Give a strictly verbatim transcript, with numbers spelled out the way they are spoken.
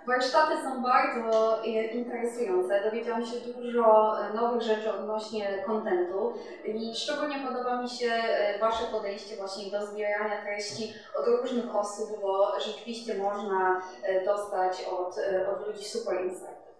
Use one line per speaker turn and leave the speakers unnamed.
Warsztaty są bardzo interesujące. Dowiedziałam się dużo nowych rzeczy odnośnie kontentu i szczególnie podoba mi się Wasze podejście właśnie do zbierania treści od różnych osób, bo rzeczywiście można dostać od, od ludzi super insight.